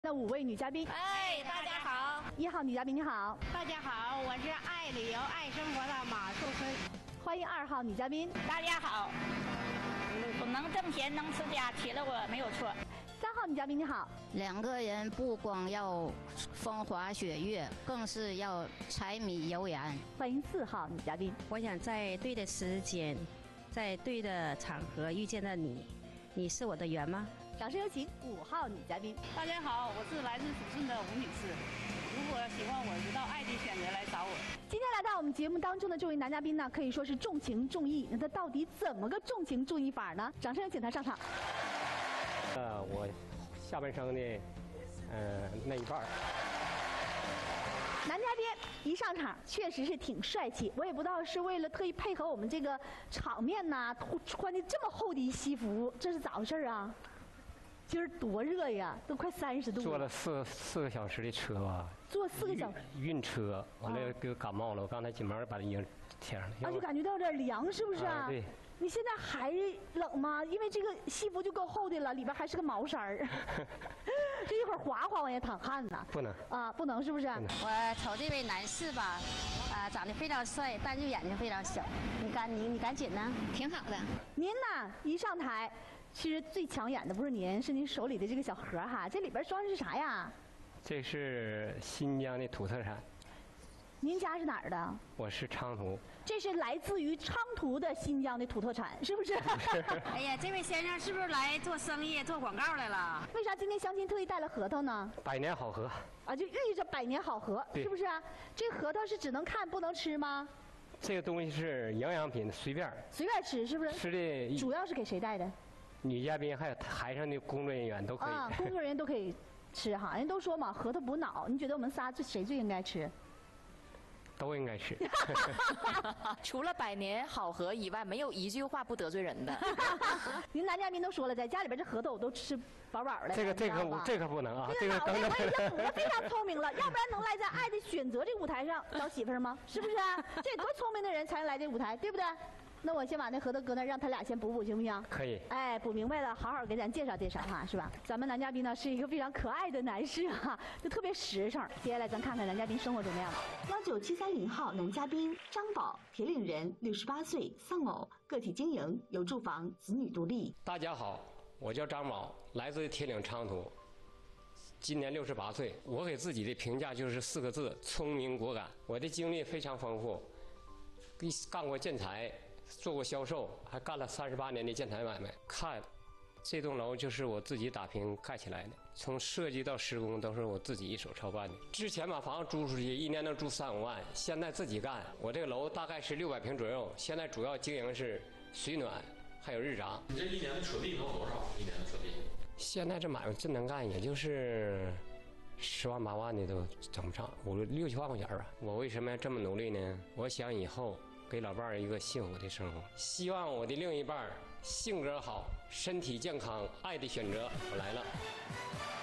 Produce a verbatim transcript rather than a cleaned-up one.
那五位女嘉宾， 哎，大家好！ 一号女嘉宾你好， 大家好，我是爱旅游爱生活的马树春。 欢迎二号女嘉宾， 大家好。我能挣钱能持家，娶了我没有错。 三号女嘉宾你好， 两个人不光要风花雪月，更是要柴米油盐。 欢迎四号女嘉宾， 我想在对的时间，在对的场合遇见了你，你是我的缘吗？ 掌声有请五号女嘉宾。 大家好，我是来自抚顺的吴女士。如果喜欢我，就到爱的选择来找我。 今天来到我们节目当中的这位男嘉宾呢，可以说是重情重义。那他到底怎么个重情重义法呢？掌声有请他上场。 呃，我下半生的呃那一半儿。 男嘉宾一上场确实是挺帅气，我也不知道是为了特意配合我们这个场面呐，穿的这么厚的一西服，这是咋回事啊？今儿多热呀，都快三十度了。 坐了四四个小时的车吧。 坐四个小时。 晕车，完了给我感冒了。我刚才急忙把衣服贴上了。 啊，就感觉到有点凉，是不是啊？ 啊对。 你现在还冷吗？因为这个西服就够厚的了，里边还是个毛衫儿。这一会儿哗哗往下淌汗呢。 不能。 啊，不能是不是？ 我瞅这位男士吧，啊，长得非常帅，但是眼睛非常小。你赶你你赶紧呢？ 挺好的。 您呐，一上台。其实最抢眼的不是您，是您手里的这个小盒哈，这里边装的是啥呀？ 这是新疆的土特产。 您家是哪儿的？ 我是昌图。 这是来自于昌图的新疆的土特产，是不是？ 哎呀，这位先生是不是来做生意、做广告来了？ 为啥今天相亲特意带了核桃呢？ 百年好合。 啊，就遇着百年好合，是不是啊？这核桃是只能看不能吃吗？ 这个东西是营养品，随便。 随便吃是不是？ 吃的。 主要是给谁带的？ 女嘉宾还有台上的工作人员都可以。 啊，工作人员都可以吃哈。人都说嘛，核桃补脑。你觉得我们仨最谁最应该吃？ 都应该吃。 除了百年好合以外，没有一句话不得罪人的。 您男嘉宾都说了，在家里边这核桃我都吃饱饱的。 这个这个这个不能啊！ 这个脑袋我已经补的非常聪明了，要不然能来在《爱的选择》这个舞台上找媳妇儿吗？是不是？这多聪明的人才能来这舞台，对不对？那我先把那核桃搁那，让他俩先补补，行不行？ 可以。 哎，补明白了，好好给咱介绍介绍哈，是吧？咱们男嘉宾呢是一个非常可爱的男士哈，就特别实诚。接下来咱看看男嘉宾生活中的样子。 幺九七三零号男嘉宾张宝，铁岭人，六十八岁，丧偶，个体经营，有住房，子女独立。 大家好，我叫张宝，来自铁岭昌图，今年六十八岁。我给自己的评价就是四个字：聪明果敢。我的经历非常丰富，干过建材。做过销售，还干了三十八年的建材买卖。看，这栋楼就是我自己打拼盖起来的，从设计到施工都是我自己一手操办的。之前把房子租出去，一年能租三五万，现在自己干。我这个楼大概是六百平左右，现在主要经营是水暖，还有日杂。 你这一年的纯利能有多少？一年的纯利？ 现在这买卖真能干，也就是十万八万的都整不上，五六七万块钱吧。我为什么要这么努力呢？我想以后给老伴儿一个幸福的生活，希望我的另一半性格好，身体健康，爱的选择。我来了。